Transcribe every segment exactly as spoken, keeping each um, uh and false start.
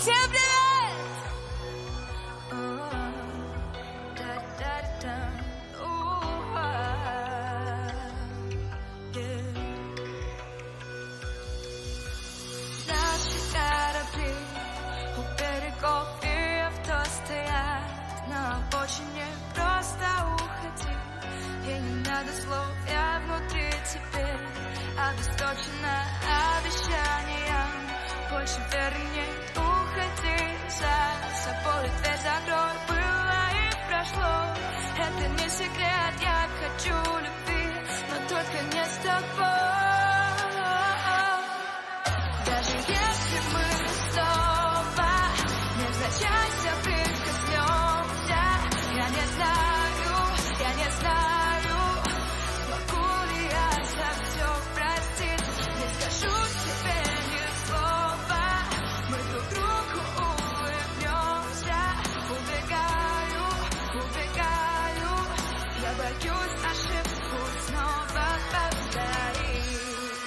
Всем привет! Наши корабли у берегов и авто стоят на обочине, просто уходи. И не надо слов, я внутри теперь обесточена обещанием. Больше вернее уходи за собой, дверь закрой, было и прошло. Это не секрет, я хочу любви, но только не с тобой. Даже если мы снова невзначай соприкоснемся, я не знаю, я не знаю, смогу ли я за все простить. Не скажу тебе ни слова, мы друг другу улыбнемся. Убегаю, убегаю, я боюсь ошибку снова повторить.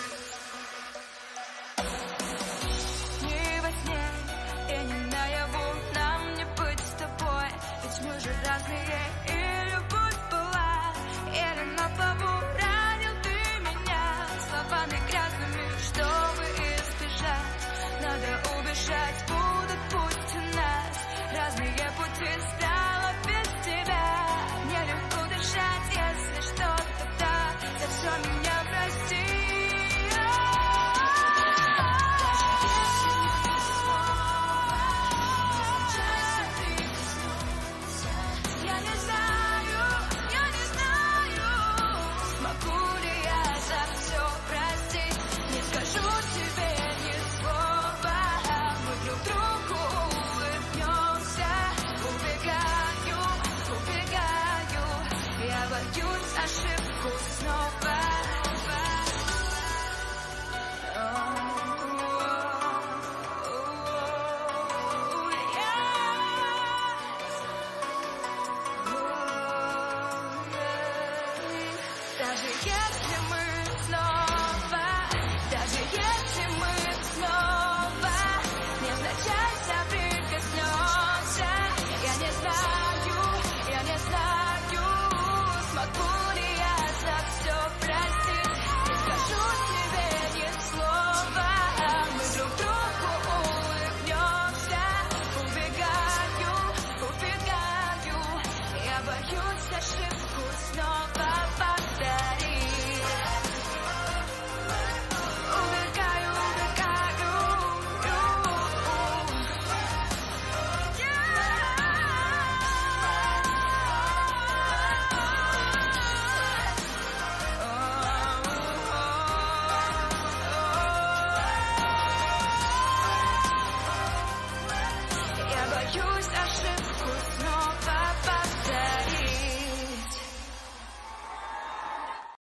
Не во сне и не наяву нам не быть с тобой, ведь мы же разные, и любовь была, или на плаву ранил ты меня словами грязными, чтобы избежать. Надо убежать.